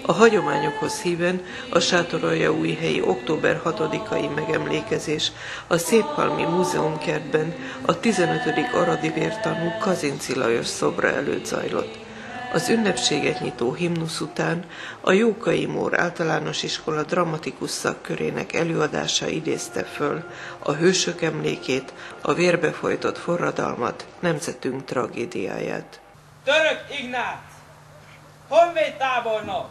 A hagyományokhoz híven a Sátoraljaújhelyi október 6-ai megemlékezés a Székhalmi Múzeumkertben a 15. aradi vértanú Kazinczy Lajos szobra előtt zajlott. Az ünnepséget nyitó himnusz után a Jókai Mór Általános Iskola dramatikus szakkörének előadása idézte föl a hősök emlékét, a vérbe folytott forradalmat, nemzetünk tragédiáját. Török Ignác, honvédtábornok!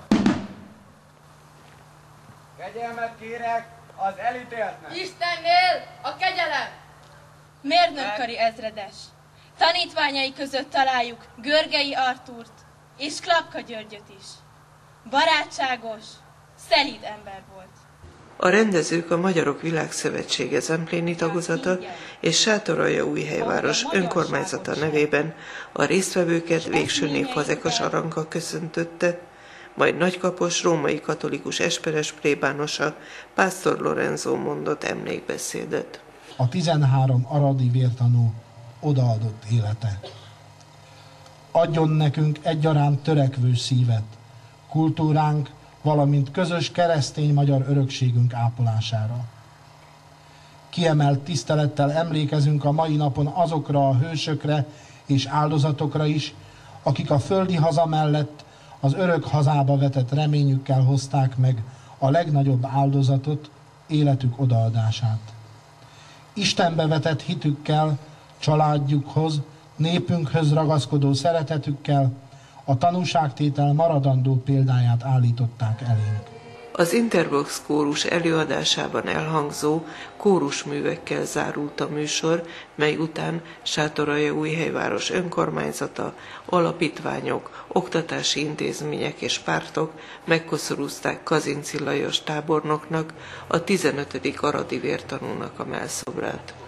Kegyelmet kérek az elítéltnek! Istennél a kegyelem! Mérnökkari ezredes, tanítványai között találjuk Görgei Artúrt és Klapka Györgyöt is. Barátságos, szelíd ember volt. A rendezők a Magyarok Világszövetsége zempléni tagozata és Sátoraljaújhelyváros önkormányzata nevében a résztvevőket végső névfazekas Aranka köszöntötte, majd Nagykapos római katolikus esperes plébánosa Pásztor Lorenzo mondott emlékbeszédet. A 13 aradi vértanú odaadott élete. Adjon nekünk egyaránt törekvő szívet, kultúránk, valamint közös keresztény magyar örökségünk ápolására. Kiemelt tisztelettel emlékezünk a mai napon azokra a hősökre és áldozatokra is, akik a földi haza mellett az örök hazába vetett reményükkel hozták meg a legnagyobb áldozatot, életük odaadását. Istenbe vetett hitükkel, családjukhoz, népünkhöz ragaszkodó szeretetükkel a tanúságtétel maradandó példáját állították elénk. Az Intervox kórus előadásában elhangzó kórusművekkel zárult a műsor, mely után Sátoraljaújhelyváros önkormányzata, alapítványok, oktatási intézmények és pártok megkoszorúzták Kazinczy Lajos tábornoknak, a 15. aradi vértanúnak a mellszobrát.